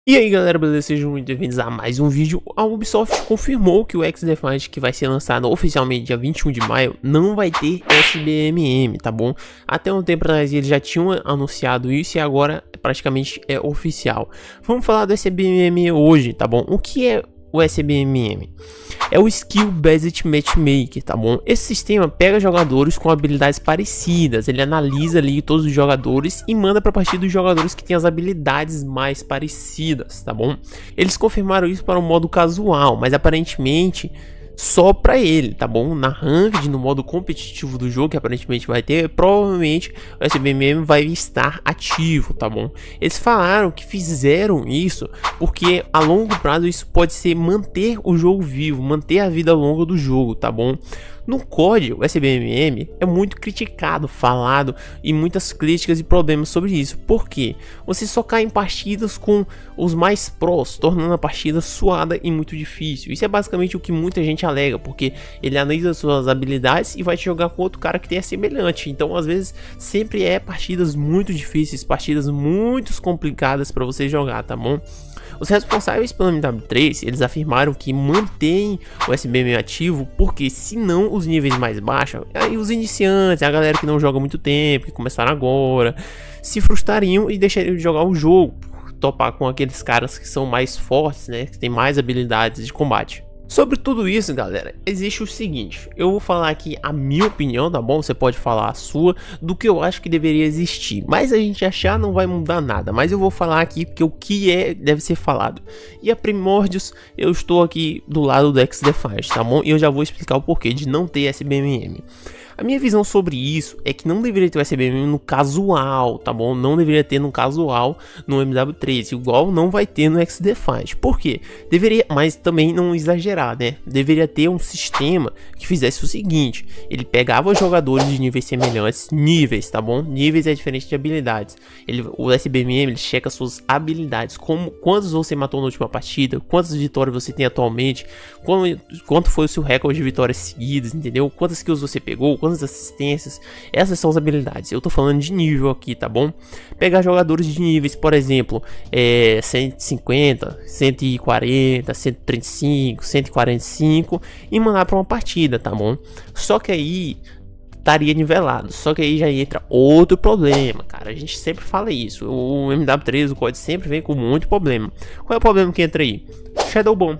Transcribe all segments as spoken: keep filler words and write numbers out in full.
E aí galera, beleza? Sejam muito bem-vindos a mais um vídeo. A Ubisoft confirmou que o XDefiant, que vai ser lançado oficialmente dia vinte e um de maio, não vai ter S B M M, tá bom? Até um tempo atrás eles já tinham anunciado isso e agora praticamente é oficial. Vamos falar do S B M M hoje, tá bom? O que é o S B M M? É o Skill Based Matchmaker, tá bom? Esse sistema pega jogadores com habilidades parecidas, ele analisa ali todos os jogadores e manda para partir dos jogadores que têm as habilidades mais parecidas, tá bom? Eles confirmaram isso para o modo casual, mas aparentemente só para ele, tá bom? Na ranked, no modo competitivo do jogo, que aparentemente vai ter, provavelmente o S B M M vai estar ativo, tá bom? Eles falaram que fizeram isso porque a longo prazo isso pode ser manter o jogo vivo, manter a vida longa do jogo, tá bom? No C O D, o S B M M é muito criticado, falado e muitas críticas e problemas sobre isso. Por quê? Você só cai em partidas com os mais prós, tornando a partida suada e muito difícil. Isso é basicamente o que muita gente alega, porque ele analisa suas habilidades e vai te jogar com outro cara que tenha semelhante. Então, às vezes, sempre é partidas muito difíceis, partidas muito complicadas para você jogar, tá bom? Os responsáveis pelo M W três, eles afirmaram que mantêm o S B M M ativo, porque senão os níveis mais baixos, aí os iniciantes, a galera que não joga muito tempo, que começaram agora, se frustrariam e deixariam de jogar o jogo, topar com aqueles caras que são mais fortes, né, que tem mais habilidades de combate. Sobre tudo isso, galera, existe o seguinte, eu vou falar aqui a minha opinião, tá bom? Você pode falar a sua, do que eu acho que deveria existir, mas a gente achar não vai mudar nada, mas eu vou falar aqui porque o que é deve ser falado. E a Primórdios, eu estou aqui do lado do XDefiant, tá bom? E eu já vou explicar o porquê de não ter S B M M. A minha visão sobre isso é que não deveria ter o S B M M no casual, tá bom? Não deveria ter no casual no M W três, igual não vai ter no XDefiant. Por quê? Deveria, mas também não exagerar, né? Deveria ter um sistema que fizesse o seguinte: ele pegava jogadores de níveis semelhantes, níveis, tá bom? Níveis é diferente de habilidades. Ele, o S B M M ele checa suas habilidades, como quantos você matou na última partida, quantas vitórias você tem atualmente, quanto, quanto foi o seu recorde de vitórias seguidas, entendeu? Quantas kills você pegou, quantas assistências, essas são as habilidades. Eu tô falando de nível aqui, tá bom? Pegar jogadores de níveis, por exemplo, é, cento e cinquenta, cento e quarenta, cento e trinta e cinco, cento e quarenta e cinco e mandar para uma partida, tá bom? Só que aí estaria nivelado, só que aí já entra outro problema, cara. A gente sempre fala isso, o M W três, o C O D sempre vem com muito problema. Qual é o problema que entra aí? Shadowban.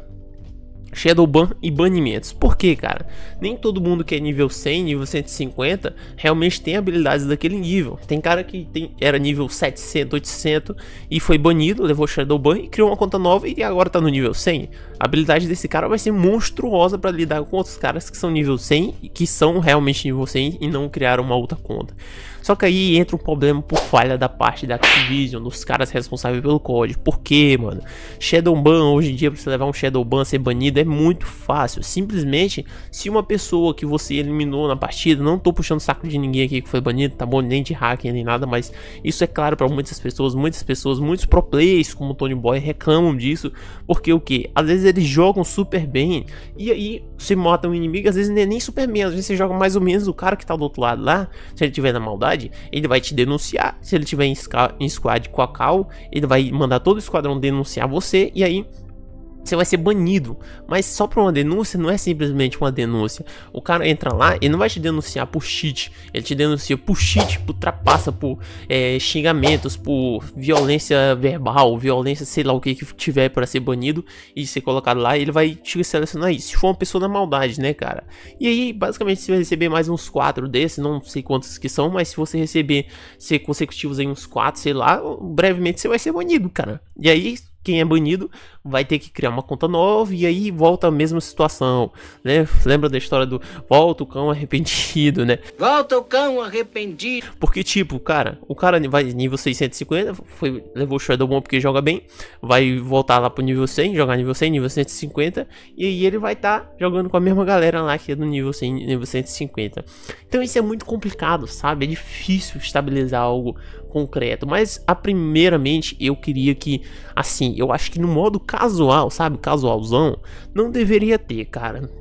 Shadowban e banimentos. Por quê, cara? Nem todo mundo que é nível cem, nível cento e cinquenta realmente tem habilidades daquele nível. Tem cara que tem, era nível setecentos, oitocentos e foi banido, levou Shadowban e criou uma conta nova e agora tá no nível cem. A habilidade desse cara vai ser monstruosa para lidar com outros caras que são nível cem e que são realmente nível cem e não criaram uma outra conta. Só que aí entra um problema por falha da parte da Activision, dos caras responsáveis pelo código. Por quê, mano? Shadowban, hoje em dia, pra você levar um Shadowban ser banido é muito fácil. Simplesmente, se uma pessoa que você eliminou na partida, não tô puxando saco de ninguém aqui que foi banido, tá bom? Nem de hacker, nem nada, mas isso é claro para muitas pessoas, muitas pessoas, muitos pro players como o Tony Boy reclamam disso, porque o que? Às vezes eles jogam super bem, e aí você mata um inimigo, às vezes não é nem super bem, às vezes você joga mais ou menos, o cara que tá do outro lado lá, se ele tiver na maldade, ele vai te denunciar. Se ele tiver em, em squad com a Cal, ele vai mandar todo o esquadrão denunciar você, e aí você vai ser banido. Mas só por uma denúncia não é simplesmente uma denúncia. O cara entra lá, ele não vai te denunciar por cheat, ele te denuncia por cheat, por trapaça, por é, xingamentos, por violência verbal, violência, sei lá o que que tiver para ser banido e ser colocado lá. Ele vai te selecionar isso, se for uma pessoa na maldade, né, cara? E aí, basicamente, você vai receber mais uns quatro desses, não sei quantos que são, mas se você receber ser consecutivos em uns quatro, sei lá, brevemente você vai ser banido, cara. E aí, quem é banido vai ter que criar uma conta nova e aí volta a mesma situação, né? Lembra da história do volta o cão arrependido, né? Volta o cão arrependido. Porque tipo, cara, o cara vai nível seiscentos e cinquenta, foi, levou o Shadowban porque joga bem, vai voltar lá pro nível cem, jogar nível cem, nível cento e cinquenta, e aí ele vai estar tá jogando com a mesma galera lá que é do nível cem, nível cento e cinquenta. Então isso é muito complicado, sabe? É difícil estabilizar algo concreto, mas a primeiramente eu queria que, assim, eu acho que no modo casual, sabe, casualzão, não deveria ter, cara.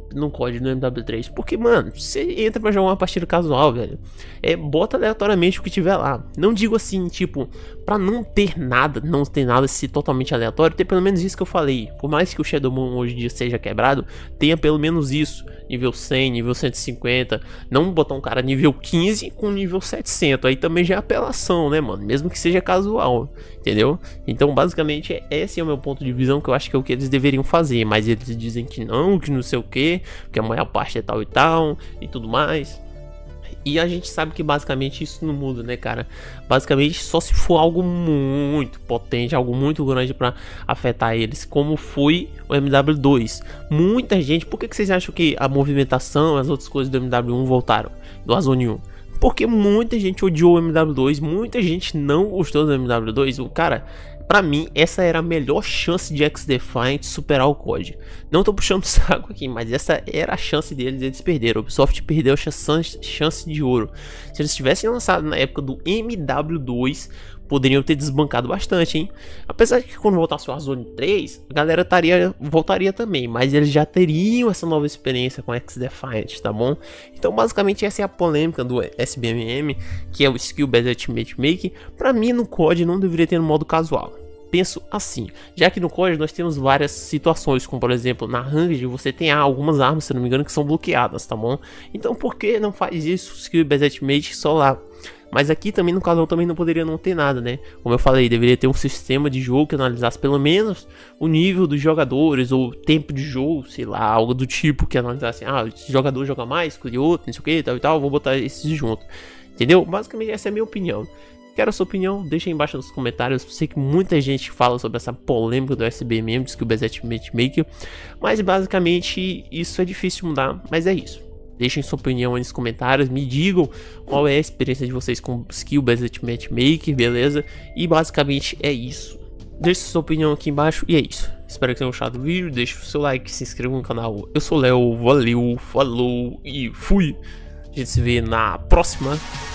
no C O D no M W três, porque, mano, você entra pra jogar uma partida casual, velho, é, bota aleatoriamente o que tiver lá. Não digo assim, tipo, pra não ter nada, não ter nada se totalmente aleatório, ter pelo menos isso que eu falei. Por mais que o Shadow Moon hoje em dia seja quebrado, tenha pelo menos isso, nível cem, nível cento e cinquenta, não botar um cara nível quinze com nível setecentos, aí também já é apelação, né, mano, mesmo que seja casual, entendeu? Então, basicamente, esse é o meu ponto de visão, que eu acho que é o que eles deveriam fazer, mas eles dizem que não, que não sei o que, que a maior parte é tal e tal, e tudo mais. E a gente sabe que basicamente isso não muda, né, cara? Basicamente só se for algo muito potente, algo muito grande pra afetar eles, como foi o M W dois. Muita gente, por que, que vocês acham que a movimentação, as outras coisas do M W um voltaram, do Warzone um? Porque muita gente odiou o M W dois, muita gente não gostou do M W dois. O cara, pra mim, essa era a melhor chance de X-Defiant superar o C O D. Não tô puxando saco aqui, mas essa era a chance deles, eles perderam. A Ubisoft perdeu a chance, chance de ouro. Se eles tivessem lançado na época do M W dois, poderiam ter desbancado bastante, hein? Apesar de que quando voltasse o Warzone três, a galera taria, voltaria também, mas eles já teriam essa nova experiência com X-Defiant, tá bom? Então, basicamente, essa é a polêmica do S B M M, que é o Skill Based Matchmaking. Pra mim, no C O D não deveria ter no modo casual. Penso assim, já que no C O D nós temos várias situações, como por exemplo, na Ranked você tem algumas armas, se não me engano, que são bloqueadas, tá bom? Então por que não faz isso, Skill Based Match só lá? Mas aqui também no casual também não poderia não ter nada, né? Como eu falei, deveria ter um sistema de jogo que analisasse pelo menos o nível dos jogadores, ou tempo de jogo, sei lá, algo do tipo, que analisasse, ah, esse jogador joga mais que o outro, não sei o que, tal e tal, vou botar esses junto, entendeu? Basicamente essa é a minha opinião. Quero a sua opinião, deixa aí embaixo nos comentários. Eu sei que muita gente fala sobre essa polêmica do S B M M, Skill Based Matchmaking, mas basicamente isso é difícil de mudar, mas é isso. Deixem sua opinião aí nos comentários, me digam qual é a experiência de vocês com Skill Based Matchmaking, beleza? E basicamente é isso. Deixe sua opinião aqui embaixo e é isso. Espero que tenham gostado do vídeo, deixe o seu like, se inscreva no canal. Eu sou o Léo, valeu, falou e fui. A gente se vê na próxima.